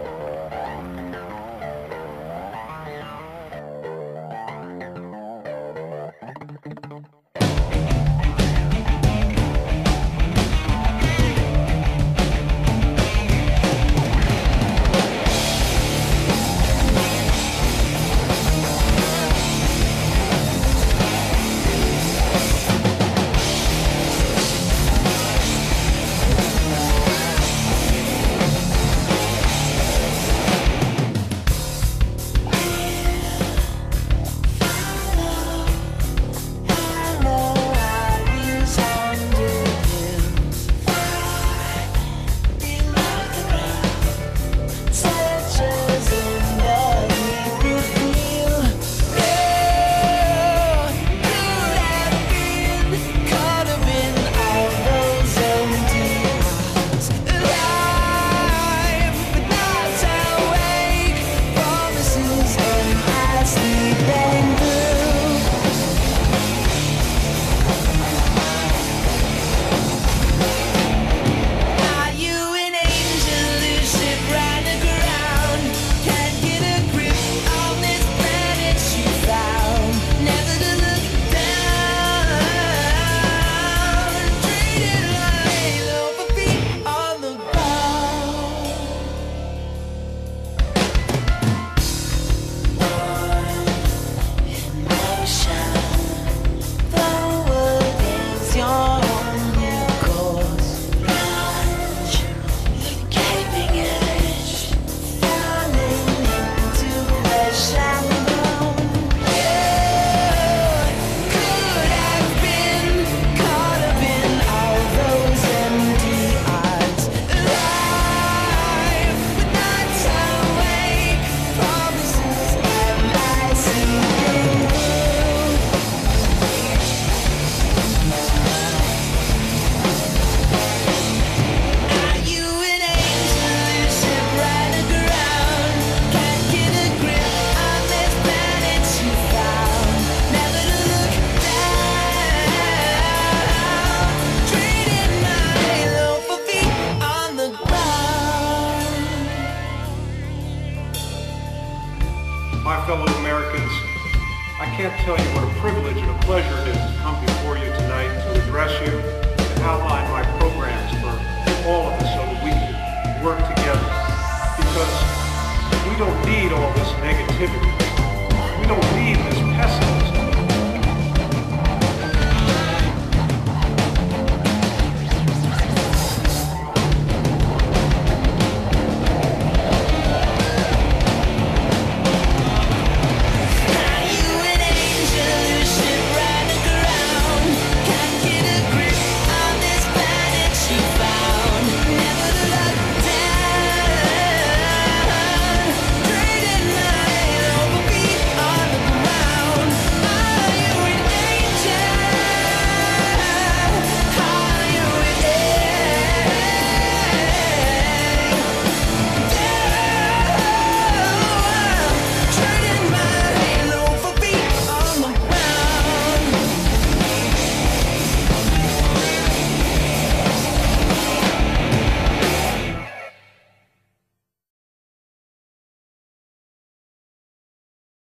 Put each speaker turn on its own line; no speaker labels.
My fellow Americans, I can't tell you what a privilege and a pleasure it is to come before you tonight to address you and outline my programs for all of us so that we can work together. Because we don't need all this negativity. We don't need this pessimism.